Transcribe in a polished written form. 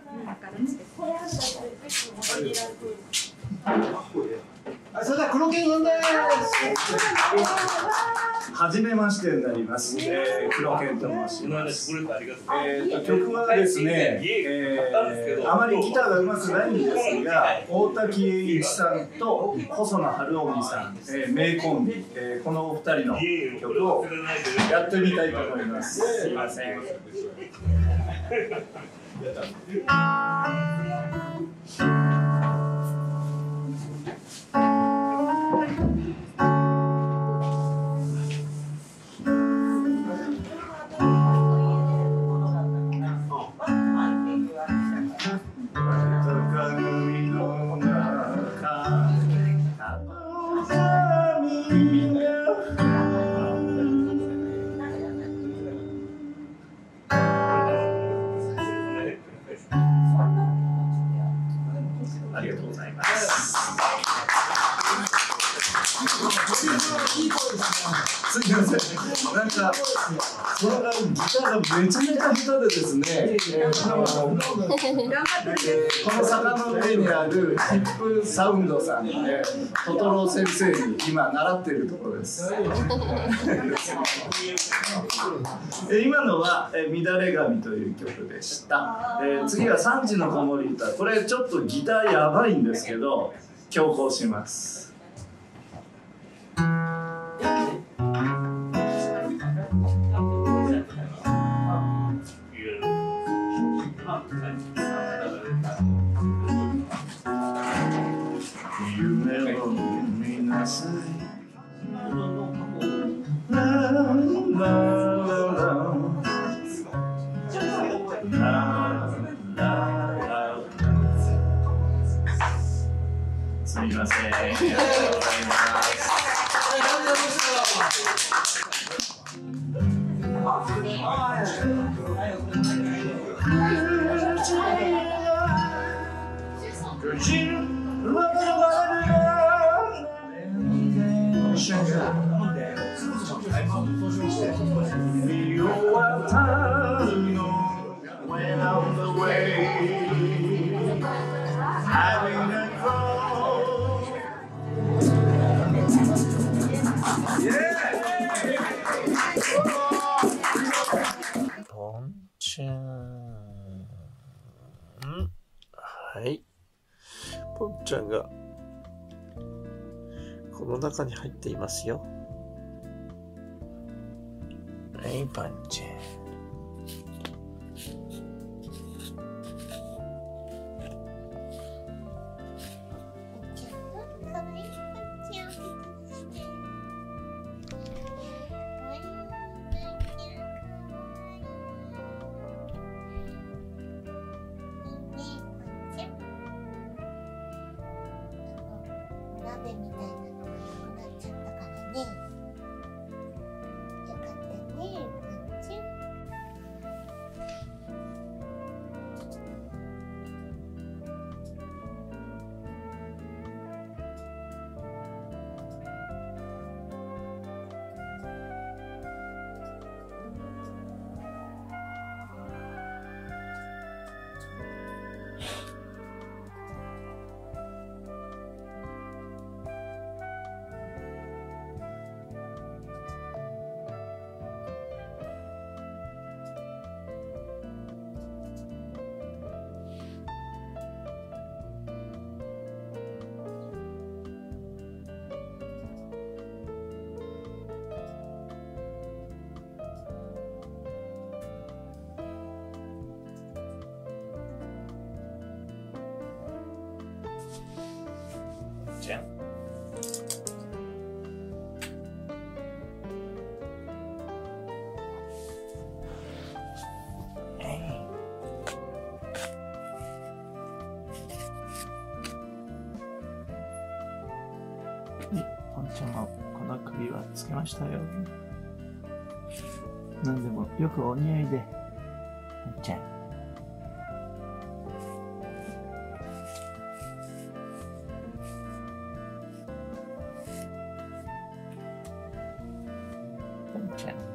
な形です。 それでは黒犬さんです。 初めましてになります。黒犬と申します。曲はですね、あまりギターが上手くないんですが、大滝栄一さんと細野晴臣さん、名コンビ、このお二人の曲をやってみたいと思います。すいません。ありがとうございます。すみません。なんか、それがギターがめちゃめちゃ下手でですね。この坂の上にあるヒップサウンドさんで、トトロ先生に今習っているところです。今のは乱れ髪という曲でした。次は3時の子守歌。これちょっとギターやばいんですけど、強行します。夢を見なさい。ラララすみません。ありがとうございます。ポンちゃん。はい。ポンちゃんがこの中に入っていますよ。はい、ポンちゃん。 鍋みたいなのがなくなっちゃったからね。よかったね、ぽんちゃん。 じゃん。ポンちゃんもこの首はつけましたよ。なんでもよくお似合いで、ポンちゃん。ポンちゃん。